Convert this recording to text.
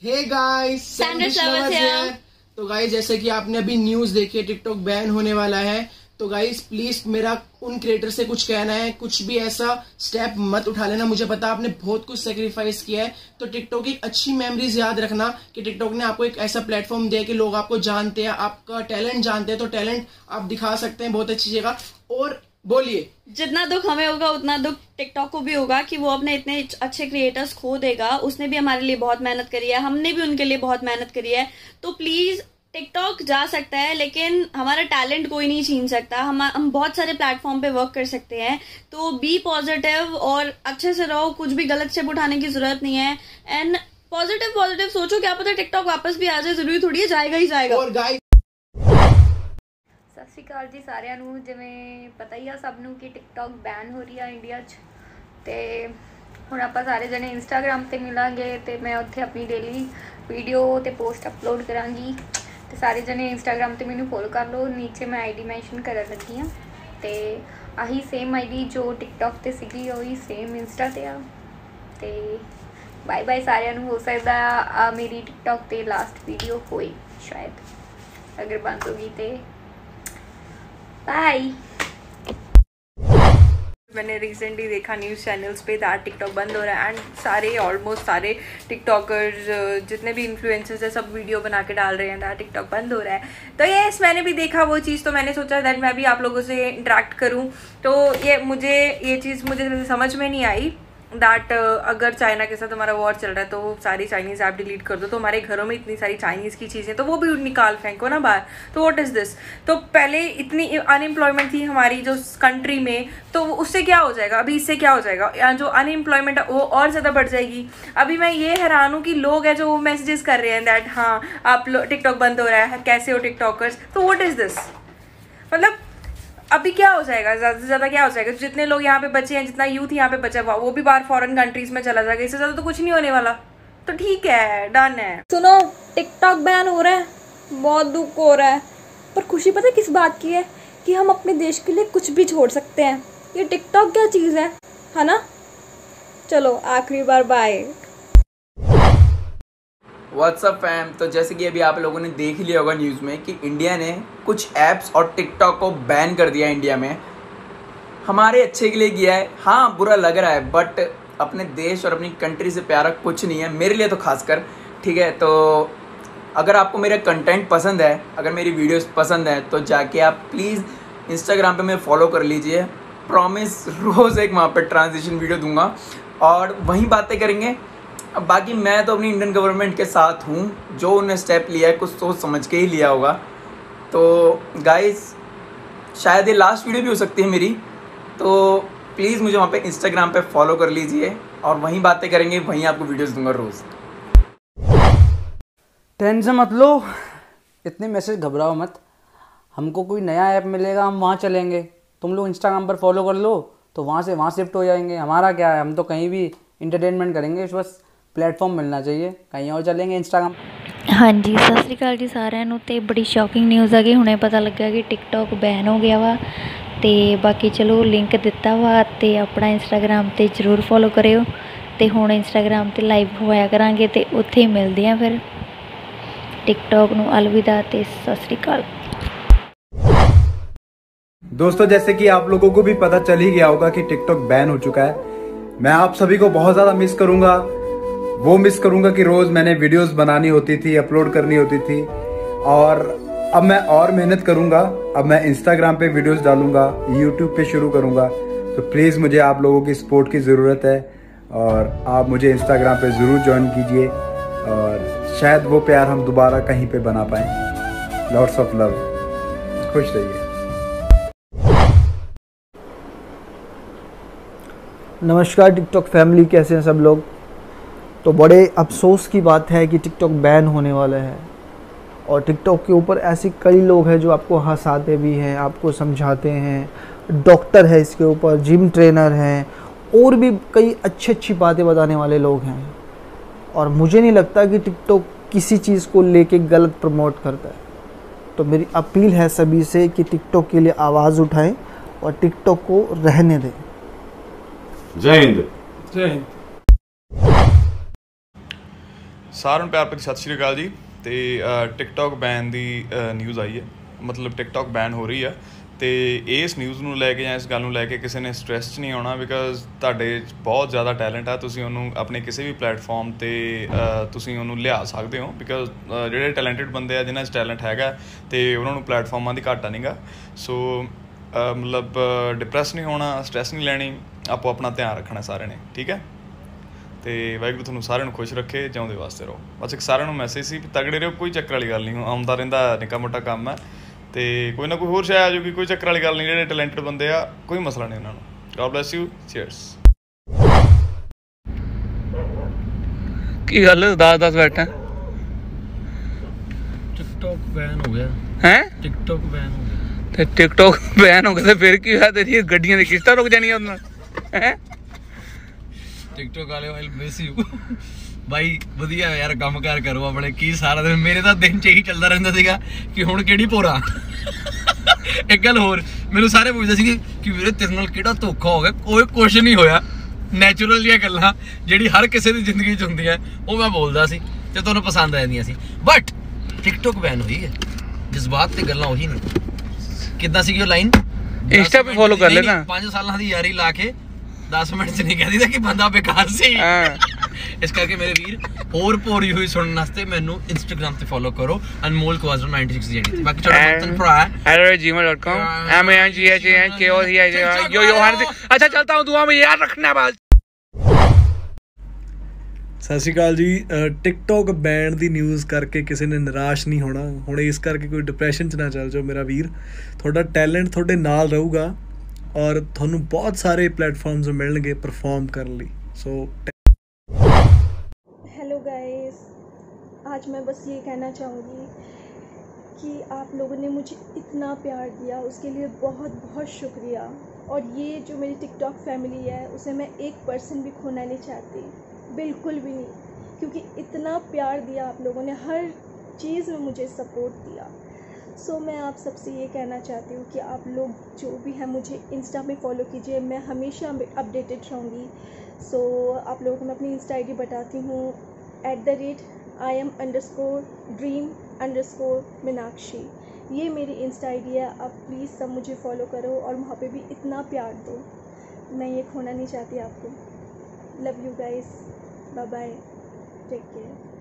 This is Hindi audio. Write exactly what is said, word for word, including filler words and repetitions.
हे गाइस, सैंडविच लवर्स है। तो गाइस, जैसे कि आपने अभी न्यूज देखी है, टिकटॉक बैन होने वाला है। तो गाइस प्लीज मेरा उन क्रिएटर से कुछ कहना है, कुछ भी ऐसा स्टेप मत उठा लेना। मुझे पता आपने बहुत कुछ सेक्रीफाइस किया है, तो टिकटॉक की अच्छी मेमोरीज याद रखना कि टिकटॉक ने आपको एक ऐसा प्लेटफॉर्म दिया कि लोग आपको जानते हैं, आपका टैलेंट जानते हैं, तो टैलेंट आप दिखा सकते हैं बहुत अच्छी जगह। और बोलिए, जितना दुख हमें होगा उतना दुख टिकटॉक को भी होगा कि वो अपने इतने अच्छे क्रिएटर्स खो देगा। उसने भी हमारे लिए बहुत मेहनत करी है, हमने भी उनके लिए बहुत मेहनत करी है। तो प्लीज टिकटॉक जा सकता है, लेकिन हमारा टैलेंट कोई नहीं छीन सकता। हम हम बहुत सारे प्लेटफॉर्म पे वर्क कर सकते हैं। तो बी पॉजिटिव और अच्छे से रहो, कुछ भी गलत स्टेप उठाने की जरूरत नहीं है। एंड पॉजिटिव पॉजिटिव सोचो, क्या पता टिकटॉक वापस भी आ जाए, जरूरी थोड़ी है जाएगा ही जाएगा। और गाइस ਸਤਿ ਸ਼੍ਰੀ ਅਕਾਲ ਜੀ ਸਾਰਿਆਂ ਨੂੰ। ਜਿਵੇਂ ਪਤਾ ਹੀ ਆ ਸਭ ਨੂੰ ਕਿ ਟਿਕਟੌਕ ਬੈਨ ਹੋ ਰਹੀ ਆ ਇੰਡੀਆ 'ਚ, ਤੇ ਹੁਣ ਆਪਾਂ ਸਾਰੇ ਜਣੇ ਇੰਸਟਾਗ੍ਰਾਮ ਤੇ ਮਿਲਾਂਗੇ ਤੇ ਮੈਂ ਉੱਥੇ ਆਪਣੀ ਡੇਲੀ ਵੀਡੀਓ ਤੇ ਪੋਸਟ ਅਪਲੋਡ ਕਰਾਂਗੀ। ਤੇ ਸਾਰੇ ਜਣੇ ਇੰਸਟਾਗ੍ਰਾਮ ਤੇ ਮੈਨੂੰ ਫੋਲੋ ਕਰ ਲਓ, ਨੀਚੇ ਮੈਂ ਆਈਡੀ ਮੈਂਸ਼ਨ ਕਰਨ ਲੱਗੀ ਆ। ਤੇ ਆਹੀ ਸੇਮ ਆਈਡੀ ਜੋ ਟਿਕਟੌਕ ਤੇ ਸੀਗੀ ਉਹੀ ਸੇਮ ਇੰਸਟਾ ਤੇ ਆ। ਤੇ ਬਾਏ ਬਾਏ ਸਾਰਿਆਂ ਨੂੰ। ਹੋ ਸਕਦਾ ਆ ਮੇਰੀ ਟਿਕਟੌਕ ਤੇ ਲਾਸਟ ਵੀਡੀਓ ਹੋਏ, ਸ਼ਾਇਦ ਅਗਰ ਬੰਦ ਹੋ ਗਈ ਤੇ बाय। मैंने रिसेंटली देखा न्यूज़ चैनल्स पे दैट टिकटॉक बंद हो रहा है एंड सारे ऑलमोस्ट सारे टिकटॉकर्स जितने भी इन्फ्लुएंसर्स है सब वीडियो बना के डाल रहे हैं दैट टिकटॉक बंद हो रहा है। तो यस, मैंने भी देखा वो चीज़, तो मैंने सोचा दैट मैं भी आप लोगों से इंटरेक्ट करूं। तो ये मुझे ये चीज़ मुझे समझ में नहीं आई दैट uh, अगर चाइना के साथ हमारा वॉर चल रहा है तो सारी चाइनीज़ ऐप डिलीट कर दो, तो हमारे घरों में इतनी सारी चाइनीज़ की चीज़ें तो वो भी निकाल फेंको ना बाहर। तो व्हाट इज़ दिस? तो पहले इतनी अनएम्प्लॉयमेंट थी हमारी जो कंट्री में, तो उससे क्या हो जाएगा? अभी इससे क्या हो जाएगा? जो अनएम्प्लॉयमेंट है वो और ज़्यादा बढ़ जाएगी। अभी मैं ये हैरान हूँ कि लोग हैं जो वो मैसेजेस कर रहे हैं दैट हाँ आप टिकटॉक बंद हो रहा है, कैसे हो टिकटॉकर्स। तो व्हाट इज़ दिस? मतलब अभी क्या हो जाएगा? ज़्यादा से ज़्यादा क्या हो जाएगा? जितने लोग यहाँ पे बचे हैं, जितना यूथ यहाँ पे बचा हुआ, वो भी बाहर फॉरेन कंट्रीज में चला जाएगा। इससे ज़्यादा तो कुछ नहीं होने वाला। तो ठीक है, डन है। सुनो, टिकटॉक बैन हो रहा है, बहुत दुख हो रहा है, पर खुशी पता है किस बात की है? कि हम अपने देश के लिए कुछ भी छोड़ सकते हैं। ये टिकटॉक क्या चीज़ है, है ना? चलो आखिरी बार बाय। WhatsApp fam. तो जैसे कि अभी आप लोगों ने देख लिया होगा न्यूज़ में कि इंडिया ने कुछ ऐप्स और टिकटॉक को बैन कर दिया इंडिया में। हमारे अच्छे के लिए किया है, हाँ बुरा लग रहा है, बट अपने देश और अपनी कंट्री से प्यारा कुछ नहीं है, मेरे लिए तो खासकर। ठीक है, तो अगर आपको मेरा कंटेंट पसंद है, अगर मेरी वीडियोस पसंद है, तो जाके आप प्लीज़ इंस्टाग्राम पे मैं फॉलो कर लीजिए। प्रॉमिस रोज़ एक वहाँ पर ट्रांजिशन वीडियो दूँगा और वहीं बातें करेंगे। अब बाकी मैं तो अपनी इंडियन गवर्नमेंट के साथ हूँ, जो उन्होंने स्टेप लिया है कुछ सोच समझ के ही लिया होगा। तो गाइस शायद ये लास्ट वीडियो भी हो सकती है मेरी, तो प्लीज़ मुझे वहाँ पे इंस्टाग्राम पे फॉलो कर लीजिए और वहीं बातें करेंगे, वहीं आपको वीडियोस दूंगा रोज़। टेंशन मत लो, इतने मैसेज घबराओ मत। हमको कोई नया ऐप मिलेगा, हम वहाँ चलेंगे। तुम लोग इंस्टाग्राम पर फॉलो कर लो तो वहाँ से वहाँ शिफ्ट हो जाएंगे। हमारा क्या है, हम तो कहीं भी इंटरटेनमेंट करेंगे, बस प्लेटफॉर्म मिलना चाहिए, कहीं और चलेंगे इंस्टाग्राम। हाँ जी, सत श्री अकाल जी सारिਆਂ ਨੂੰ। ਤੇ बड़ी शॉकिंग न्यूज़ है कि ਹੁਣੇ पता लगा कि टिकटॉक बैन हो गया वा। ਤੇ बाकी चलो लिंक दिता वा ਤੇ अपना इंस्टाग्राम ਤੇ जरूर फॉलो करियो। ਤੇ ਹੁਣ इंस्टाग्राम ਤੇ लाइव होया करांगे ਤੇ ਉੱਥੇ ही मिलते हैं फिर। टिकटॉक ਨੂੰ अलविदा ਤੇ सत श्री अकाल। दोस्तों, जैसे कि आप लोगों को भी पता चल ही गया होगा कि टिकटॉक बैन हो चुका है। मैं आप सभी को बहुत ज़्यादा मिस करूंगा। वो मिस करूंगा कि रोज़ मैंने वीडियोस बनानी होती थी, अपलोड करनी होती थी, और अब मैं और मेहनत करूंगा। अब मैं इंस्टाग्राम पे वीडियोस डालूंगा, यूट्यूब पे शुरू करूंगा। तो प्लीज़ मुझे आप लोगों की सपोर्ट की ज़रूरत है और आप मुझे इंस्टाग्राम पे ज़रूर ज्वाइन कीजिए और शायद वो प्यार हम दोबारा कहीं पे बना पाएँ। लॉट्स ऑफ लव, खुश रहिए। नमस्कार टिकटॉक फैमिली, कैसे हैं सब लोग? तो बड़े अफसोस की बात है कि टिकटॉक बैन होने वाला है और टिकटॉक के ऊपर ऐसे कई लोग हैं जो आपको हंसाते भी हैं, आपको समझाते हैं। डॉक्टर है इसके ऊपर, जिम ट्रेनर हैं, और भी कई अच्छी अच्छी बातें बताने वाले लोग हैं। और मुझे नहीं लगता कि टिकटॉक किसी चीज़ को लेके गलत प्रमोट करता है। तो मेरी अपील है सभी से कि टिकटॉक के लिए आवाज़ उठाएं और टिकटॉक को रहने दें। जय हिंद। जय हिंद। ਸਾਰਿਆਂ ਨੂੰ ਪਿਆਰ ਭਰੀ ਸਤਿ ਸ਼੍ਰੀ ਅਕਾਲ ਜੀ। ਤੇ ਟਿਕਟੌਕ ਬੈਨ ਦੀ ਨਿਊਜ਼ ਆਈ ਹੈ, ਮਤਲਬ ਟਿਕਟੌਕ ਬੈਨ ਹੋ ਰਹੀ ਆ। ਤੇ ਇਸ ਨਿਊਜ਼ ਨੂੰ ਲੈ ਕੇ ਜਾਂ ਇਸ ਗੱਲ ਨੂੰ ਲੈ ਕੇ ਕਿਸੇ ਨੇ ਸਟ੍ਰੈਸ 'ਚ ਨਹੀਂ ਆਉਣਾ, ਬਿਕਾਜ਼ ਤੁਹਾਡੇ 'ਚ ਬਹੁਤ ਜ਼ਿਆਦਾ ਟੈਲੈਂਟ ਆ। ਤੁਸੀਂ ਉਹਨੂੰ ਆਪਣੇ ਕਿਸੇ ਵੀ ਪਲੇਟਫਾਰਮ 'ਤੇ ਤੁਸੀਂ ਉਹਨੂੰ ਲਿਆ ਸਕਦੇ ਹੋ, ਬਿਕਾਜ਼ ਜਿਹੜੇ ਟੈਲੈਂਟਡ ਬੰਦੇ ਆ ਜਿਨ੍ਹਾਂ 'ਚ ਟੈਲੈਂਟ ਹੈਗਾ ਅਤੇ ਉਹਨਾਂ ਨੂੰ ਪਲੇਟਫਾਰਮਾਂ ਦੀ ਘਾਟਾ ਨਹੀਂ ਗਾ। ਸੋ ਮਤਲਬ ਡਿਪਰੈਸ ਨਹੀਂ ਹੋਣਾ, ਸਟ੍ਰੈਸ ਨਹੀਂ ਲੈਣੀ, ਆਪੋ ਆਪਣਾ ਧਿਆਨ ਰੱਖਣਾ ਸਾਰਿਆਂ ਨੇ, ਠੀਕ ਹੈ। ਅਤੇ ਵਾਹਿਗੁਰੂ ਤੁਹਾਨੂੰ ਸਾਰਿਆਂ ਨੂੰ ਖੁਸ਼ ਰੱਖੇ, ਜਿਉਂਦੇ ਵਾਸਤੇ ਰਹੋ। ਬਸ ਇੱਕ ਸਾਰਿਆਂ ਨੂੰ ਮੈਸੇਜ ਸੀ, ਤਗੜੇ ਰਹੋ, ਕੋਈ ਚੱਕਰ ਵਾਲੀ ਗੱਲ ਨਹੀਂ, ਆਉਂਦਾ ਰਹਿੰਦਾ ਨਿੱਕਾ ਮੋਟਾ ਕੰਮ ਹੈ ਅਤੇ ਕੋਈ ਨਾ ਕੋਈ ਹੋਰ ਸ਼ਾਇਦ ਆ ਜਾਊਗੀ, ਕੋਈ ਚੱਕਰ ਵਾਲੀ ਗੱਲ ਨਹੀਂ। ਜਿਹੜੇ ਟੈਲੈਂਟਡ ਬੰਦੇ ਆ ਕੋਈ ਮਸਲਾ ਨਹੀਂ ਉਹਨਾਂ ਨੂੰ। God bless you, cheers. ਕੀ ਗੱਲ ਦਸ ਦਸ ਬੈਠਾ ਟਿਕਟੌਕ ਬੈਨ ਹੋ ਗਿਆ ਹੈ ਟਿਕਟੌਕ ਬੈਨ ਹੋ ਗਿਆ ਤੇ ਟਿਕਟੌਕ ਬੈਨ ਹੋ ਗਿਆ ਤੇ ਫਿਰ ਕੀ ਹੋਇਆ? ਤੇਰੀ ਗੱਡੀਆਂ ਦੀ ਕਿਸ਼ਤਾਂ ਰੁਕ ਜਾਣੀਆਂ ਉਹਦੇ ਨਾਲ ਹੈ। ਟਿਕਟੌਕ ਵਾਲੇ ਵਾਲ ਮਿਸ ਯੂ ਬਾਈ। ਵਧੀਆ ਯਾਰ, ਕੰਮ ਕਾਰ ਕਰੋ ਆਪਣੇ। ਕੀ ਸਾਰਾ ਦਿਨ ਮੇਰੇ ਤਾਂ ਦਿਨ ਚ ਇਹੀ ਚੱਲਦਾ ਰਹਿੰਦਾ ਸੀਗਾ ਕਿ ਹੁਣ ਕਿਹੜੀ ਭੋਰਾ। ਇੱਕ ਗੱਲ ਹੋਰ, ਮੈਨੂੰ ਸਾਰੇ ਪੁੱਛਦੇ ਸੀਗੇ ਕਿ ਵੀਰੇ ਤੇਰੇ ਨਾਲ ਕਿਹੜਾ ਧੋਖਾ ਹੋ ਗਿਆ। ਕੋਈ ਕੁਛ ਨਹੀਂ ਹੋਇਆ, ਨੈਚੁਰਲ ਜਿਹੀਆਂ ਗੱਲਾਂ ਜਿਹੜੀ ਹਰ ਕਿਸੇ ਦੀ ਜ਼ਿੰਦਗੀ 'ਚ ਹੁੰਦੀਆਂ ਉਹ ਮੈਂ ਬੋਲਦਾ ਸੀ ਤੇ ਤੁਹਾਨੂੰ ਪਸੰਦ ਆ ਜਾਂਦੀਆਂ ਸੀ। ਬਟ ਟਿਕਟੌਕ ਬੈਨ ਹੋਈ ਹੈ, ਜਜ਼ਬਾਤ ਤੇ ਗੱਲਾਂ ਉਹੀ ਨੇ। ਕਿੱਦਾਂ ਸੀਗੀ ਉਹ ਲਾਈਨ? ਇੰਸਟਾ 'ਤੇ ਫੋਲੋ ਕਰ ਲੈਣਾ। ਪੰਜ ਸਾਲਾਂ ਦੀ ਯਾਰੀ ਲਾ ਕੇ ਦਸ ਮਿੰਟ 'ਚ ਨਹੀਂ ਕਹਿੰਦੀ ਤਾਂ ਕਿ ਬੰਦਾ ਬੇਕਾਰ ਸੀ। ਇਸ ਕਰਕੇ ਮੇਰੇ ਵੀਰ, ਹੋਰ ਭੋਰੀ ਹੋਈ ਸੁਣਨ ਵਾਸਤੇ ਮੈਨੂੰ ਇੰਸਟਾਗ੍ਰਾਮ ਤੇ ਫੋਲੋ ਕਰੋ, ਅਨਮੋਲ ਕੁਆਜ਼ਰ ਨਾਈਨਟੀ ਸਿਕਸ ਜਿਹੜੀ। ਬਾਕੀ ਤੁਹਾਡਾ ਮਤਨ ਭਰਾ ਹੈ gmail dot com m a n g h a n k o c h yo yo हर। अच्छा चलता हूँ, दुआ में याद रखना बात। ਸਤਿ ਸ਼੍ਰੀ ਅਕਾਲ ਜੀ। ਟਿਕਟੌਕ ਬੈਨ ਦੀ ਨਿਊਜ਼ ਕਰਕੇ ਕਿਸੇ ਨੇ ਨਿਰਾਸ਼ ਨਹੀਂ ਹੋਣਾ। ਹੁਣ ਇਸ ਕਰਕੇ ਕੋਈ ਡਿਪਰੈਸ਼ਨ 'ਚ ਨਾ ਚੱਲ ਜਾਓ ਮੇਰਾ ਵੀਰ। ਤੁਹਾਡਾ ਟੈਲੈਂਟ ਤੁਹਾਡੇ ਨਾਲ ਰਹੂਗਾ ਔਰ ਤੁਹਾਨੂੰ ਬਹੁਤ ਸਾਰੇ प्लेटफॉर्म्स मिलने परफॉर्म करने लिए। सो हेलो गाइस, आज मैं बस ये कहना चाहूँगी कि आप लोगों ने मुझे इतना प्यार दिया, उसके लिए बहुत बहुत शुक्रिया। और ये जो मेरी टिकटॉक फैमिली है उसे मैं एक परसेंट भी खोना नहीं चाहती, बिल्कुल भी नहीं, क्योंकि इतना प्यार दिया आप लोगों ने, हर चीज़ में मुझे सपोर्ट दिया। सो so, मैं आप सबसे ये कहना चाहती हूँ कि आप लोग जो भी हैं मुझे इंस्टा पे फॉलो कीजिए, मैं हमेशा अपडेटेड रहूँगी। सो so, आप लोगों को मैं अपनी इंस्टा आई डी बताती हूँ, at the rate I am underscore dream underscore Meenakshi. ये मेरी इंस्टा आई डी है। आप प्लीज़ सब मुझे फॉलो करो और वहाँ पे भी इतना प्यार दो, मैं ये खोना नहीं चाहती आपको। Love you guys, bye bye, take care.